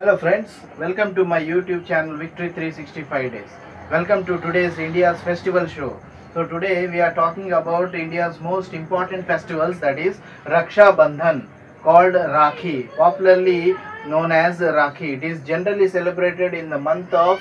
Hello friends, welcome to my YouTube channel Victory 365 Days. Welcome to today's India's festival show. So today we are talking about India's most important festivals, that is Raksha Bandhan, called Rakhi, popularly known as Rakhi. It is generally celebrated in the month of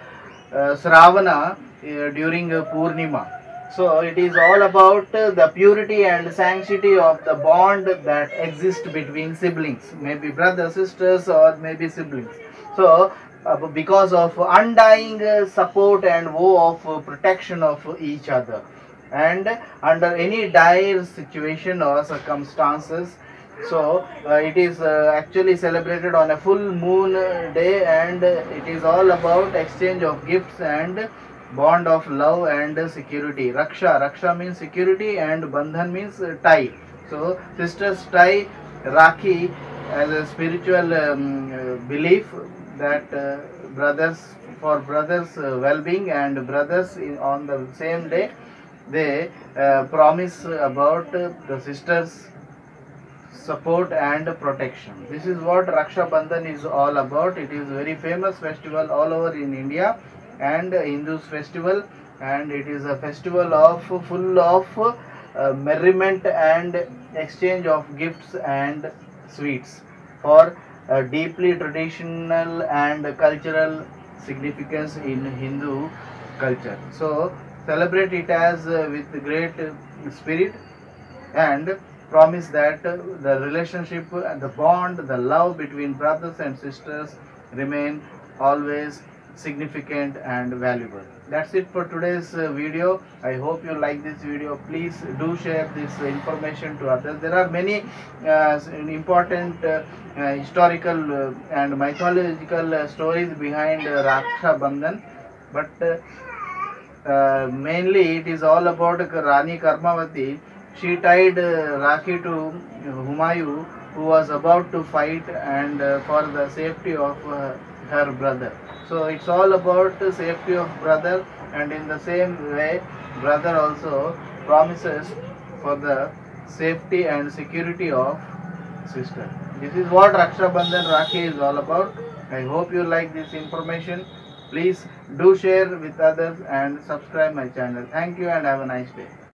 Sravana during Purnima. So it is all about the purity and sanctity of the bond that exists between siblings, maybe brothers, sisters, or maybe siblings. So because of undying support and woe of protection of each other, and under any dire situation or circumstances. So it is actually celebrated on a full moon day, and it is all about exchange of gifts and bond of love and security. Raksha means security, and bandhan means tie. So sisters tie Rakhi as a spiritual belief that brothers, for brothers well-being, and brothers on the same day they promise about the sisters support and protection. This is what Raksha Bandhan is all about. It is very famous festival all over in India, and Hindus festival, and it is a festival of full of merriment and exchange of gifts and sweets for deeply traditional and cultural significance in Hindu culture. So celebrate it as with great spirit, and promise that the relationship, the bond, the love between brothers and sisters remain always significant and valuable. That's it for today's video. I hope you like this video. Please do share this information to others. There are many important historical and mythological stories behind Raksha Bandhan, but mainly it is all about Rani Karmavati. She tied Rakhi to Humayun, who was about to fight, and for the safety of her brother. So it's all about the safety of brother, and in the same way, brother also promises for the safety and security of sister. This is what Raksha Bandhan Rakhi is all about. I hope you like this information. Please do share with others and subscribe my channel. Thank you and have a nice day.